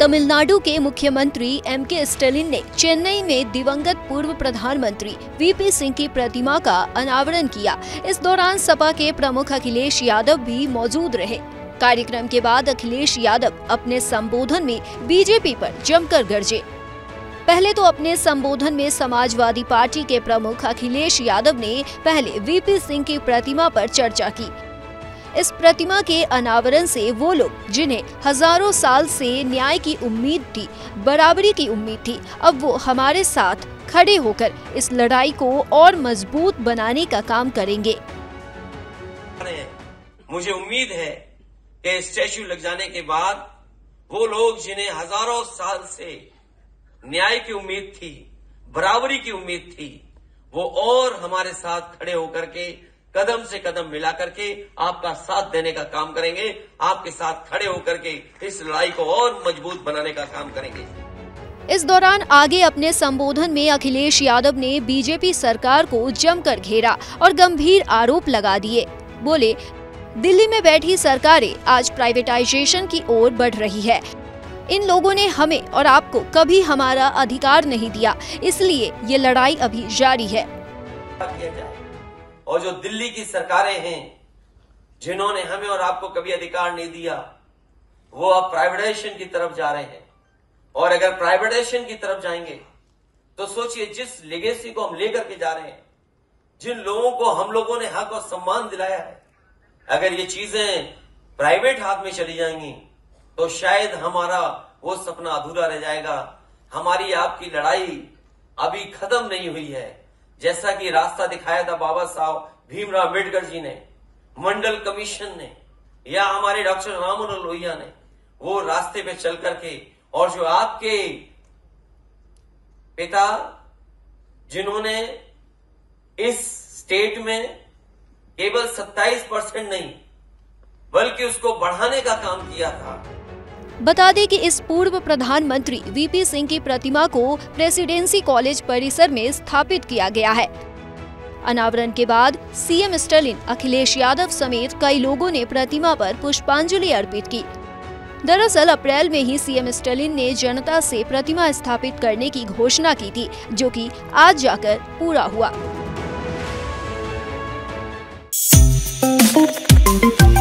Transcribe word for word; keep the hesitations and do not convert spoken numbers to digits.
तमिलनाडु के मुख्यमंत्री एम के स्टालिन ने चेन्नई में दिवंगत पूर्व प्रधानमंत्री वी पी सिंह की प्रतिमा का अनावरण किया। इस दौरान सपा के प्रमुख अखिलेश यादव भी मौजूद रहे। कार्यक्रम के बाद अखिलेश यादव अपने संबोधन में बी जे पी पर जमकर गरजे। पहले तो अपने संबोधन में समाजवादी पार्टी के प्रमुख अखिलेश यादव ने पहले वी पी सिंह की प्रतिमा पर चर्चा की। इस प्रतिमा के अनावरण से वो लोग जिन्हें हजारों साल से न्याय की उम्मीद थी, बराबरी की उम्मीद थी, अब वो हमारे साथ खड़े होकर इस लड़ाई को और मजबूत बनाने का काम करेंगे। मुझे उम्मीद है कि स्टैच्यू लग जाने के बाद वो लोग जिन्हें हजारों साल से न्याय की उम्मीद थी, बराबरी की उम्मीद थी, वो और हमारे साथ खड़े होकर के कदम से कदम मिला करके आपका साथ देने का काम करेंगे, आपके साथ खड़े होकर के इस लड़ाई को और मजबूत बनाने का काम करेंगे। इस दौरान आगे अपने संबोधन में अखिलेश यादव ने बी जे पी सरकार को जमकर घेरा और गंभीर आरोप लगा दिए। बोले, दिल्ली में बैठी सरकारें आज प्राइवेटाइजेशन की ओर बढ़ रही है। इन लोगों ने हमें और आपको कभी हमारा अधिकार नहीं दिया, इसलिए ये लड़ाई अभी जारी है। और जो दिल्ली की सरकारें हैं जिन्होंने हमें और आपको कभी अधिकार नहीं दिया, वो अब प्राइवेटाइजेशन की तरफ जा रहे हैं। और अगर प्राइवेटाइजेशन की तरफ जाएंगे तो सोचिए, जिस लेगेसी को हम लेकर के जा रहे हैं, जिन लोगों को हम लोगों ने हक और सम्मान दिलाया है, अगर ये चीजें प्राइवेट हाथ में चली जाएंगी तो शायद हमारा वो सपना अधूरा रह जाएगा। हमारी आपकी लड़ाई अभी खत्म नहीं हुई है। जैसा कि रास्ता दिखाया था बाबा साहब भीमराव अम्बेडकर जी ने, मंडल कमीशन ने, या हमारे डॉक्टर राम मनोहर लोहिया ने, वो रास्ते पे चल करके, और जो आपके पिता जिन्होंने इस स्टेट में केवल सत्ताईस परसेंट नहीं बल्कि उसको बढ़ाने का काम किया था। बता दें कि इस पूर्व प्रधानमंत्री वी पी सिंह की प्रतिमा को प्रेसिडेंसी कॉलेज परिसर में स्थापित किया गया है। अनावरण के बाद सी एम स्टालिन, अखिलेश यादव समेत कई लोगों ने प्रतिमा पर पुष्पांजलि अर्पित की। दरअसल अप्रैल में ही सी एम स्टालिन ने जनता से प्रतिमा स्थापित करने की घोषणा की थी, जो कि आज जाकर पूरा हुआ।